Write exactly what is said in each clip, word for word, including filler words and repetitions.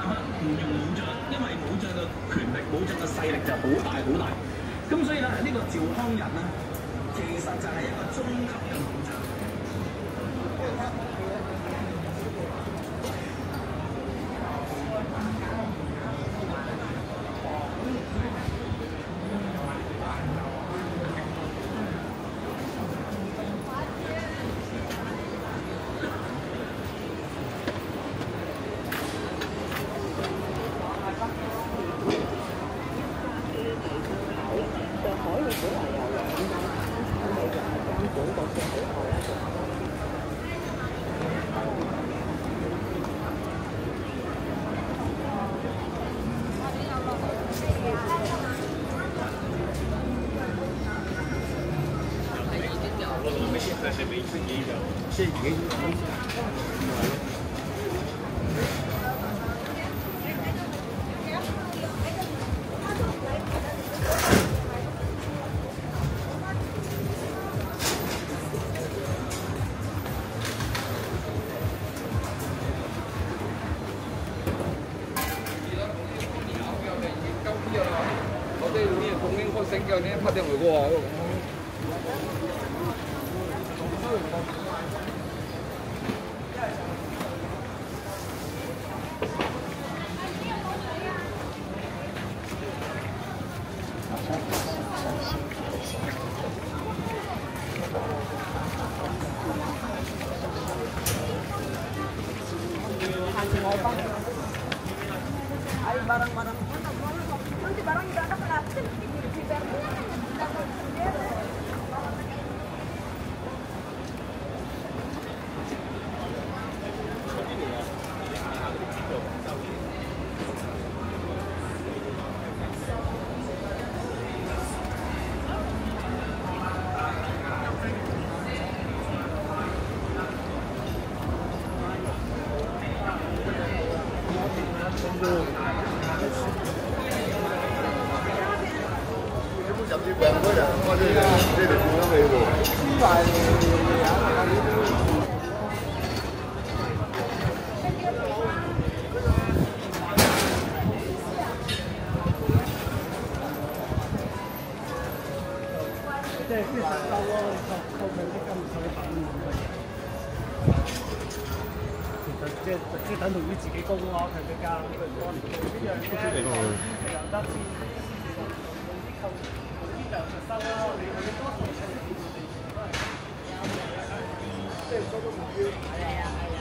法唔用武將，因為武將嘅權力、武將嘅勢力就好大好大。咁所以咧，呢、這個趙匡胤咧，其實就係一個中級嘅武將。 是已經我哋呢個供應開升嘅呢，拍定回過。 barang-barang nanti barang udah ada kenapa sih di即係啲實夠咯，扣佢啲金水品其實即係即係等同於自己供咯，佢比較佢唔安呢樣啫，又得啲扣啲就實收咯，你你多數即係收到目標。係啊係啊。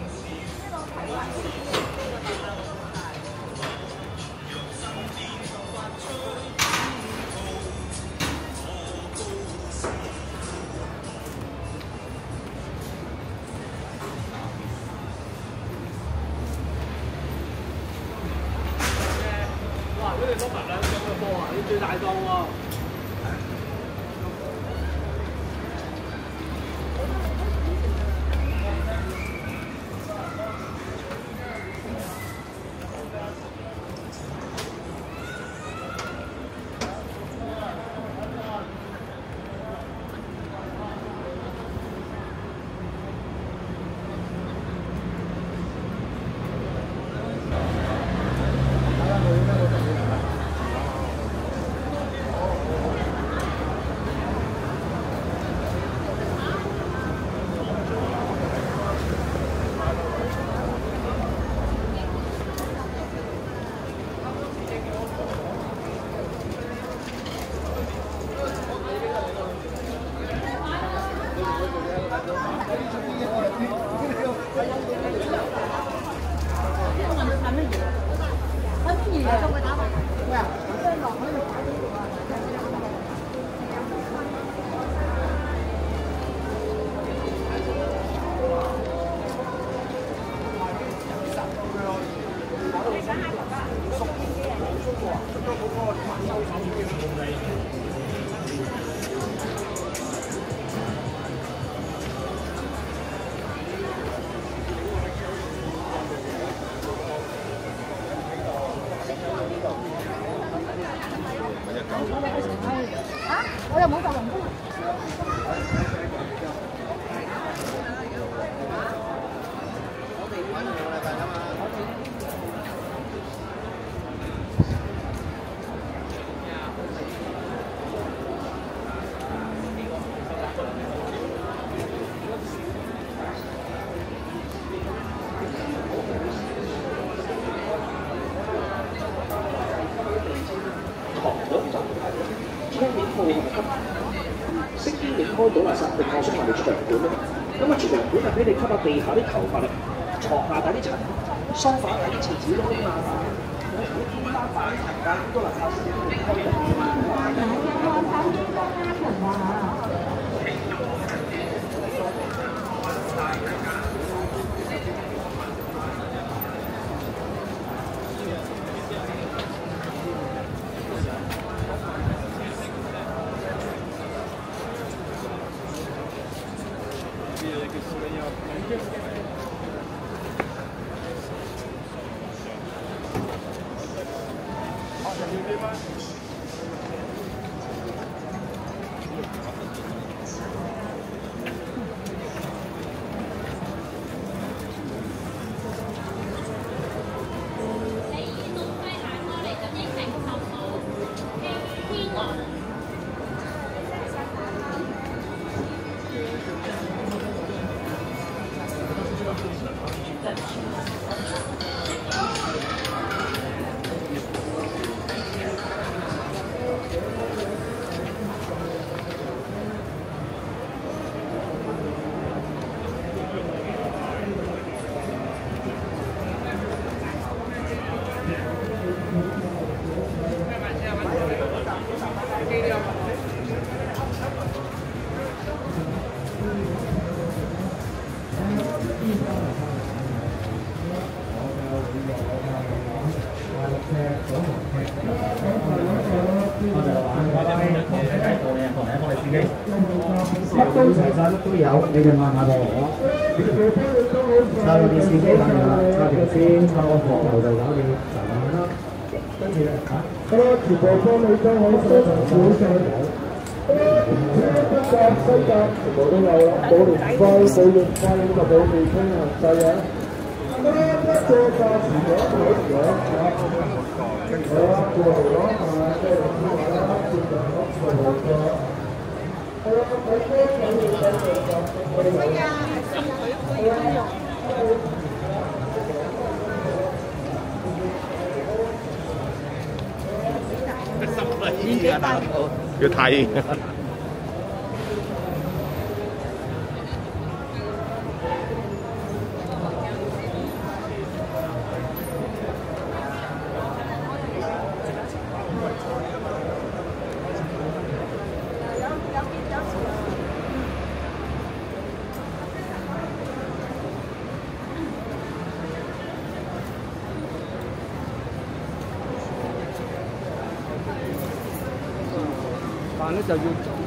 如果你攞埋兩張嘅波啊，你最大檔喎。我又冇就龍宮。我哋呢兩個禮拜啊嘛。 窗面套同埋吸，熄邊擰開倒垃圾，定我想話你出場館咧。咁啊，出場館係俾你吸下地下啲頭髮啦，床下底啲塵，梳化底啲廁紙窿啊，有時啲天花板啲層架好多垃圾先至開嘅。 乜都齊晒，乜都有，你哋問下我。插個電視機搞掂啦，插條線，插個火頭就搞掂，就咁啦。跟住咧嚇，好啦，全部幫你將我收藏好晒。東甲、西甲全部都有啦，冇年費、冇月費就冇年輕限制啊！好啦，一個價錢兩百兩嚇，好啦，過嚟攞下，即係點話啦？接兩粒就冇咗。係啊，睇車睇嘢睇嘢就我哋係啊，係佢可以用。 年紀大，要睇。 飯咧就要。